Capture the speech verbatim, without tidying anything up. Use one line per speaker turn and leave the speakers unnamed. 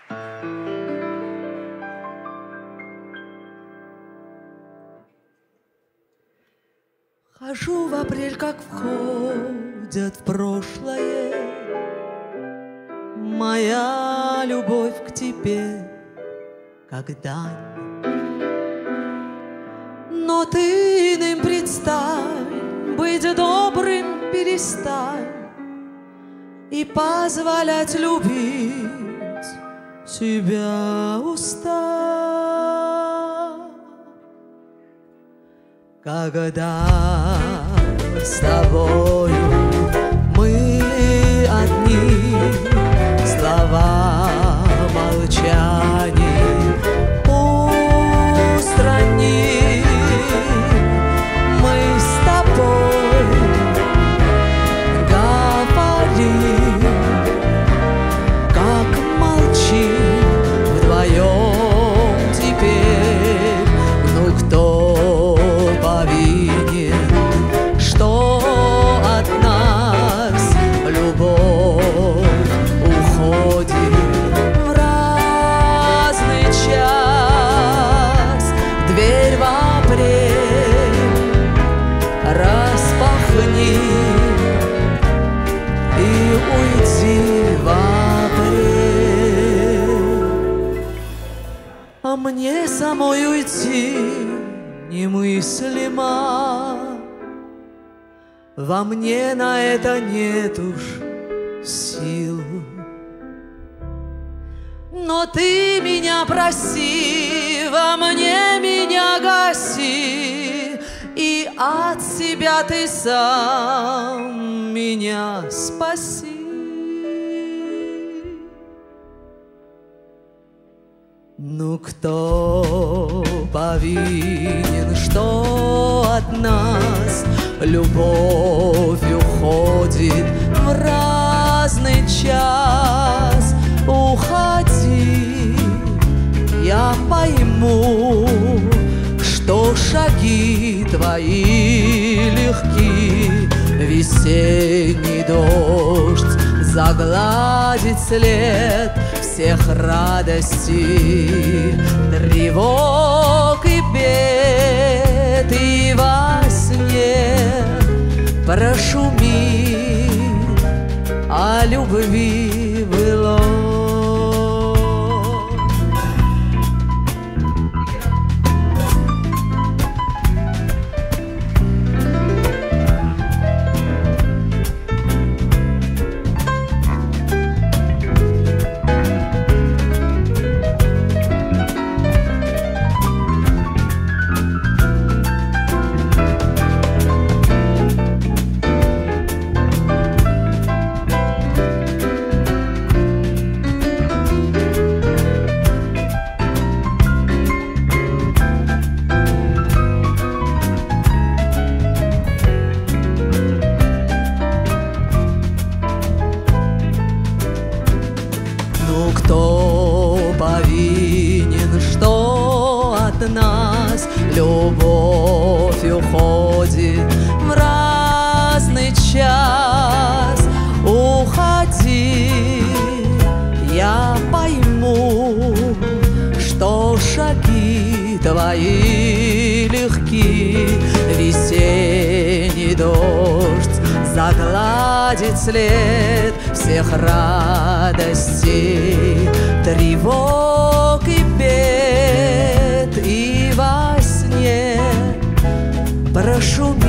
Хожу в апрель, как входят в прошлое моя любовь к тебе, как дань. Но ты иным предстань, быть добрым перестань и позволять любить тебя устав. Когда с тобою мы одни, слова молчаний устрани. Мы с тобой говорим, как молчим вдвоем теперь. Ну кто повинен, что от нас любовь уходит в разный час? Дверь в апрель распахни и уйди в апрель. А мне самой уйти немыслимо, во мне на это нет уж сил. Но ты меня проси, во мне меня гаси, и от себя ты сам меня спаси. Ну кто повинен, что от нас любовь уходит в разный час? Уходи, я пойму, что шаги твои легки. Весенний дождь загладит след всех радостей, тревог и бед. И во сне прошуми о любви былой. Ну кто повинен, что от нас любовь уходит в разный час? Уходи, я пойму, что шаги твои легки. Весенний дождь загладит след всех радостей, тревог и бед. И во сне прошумит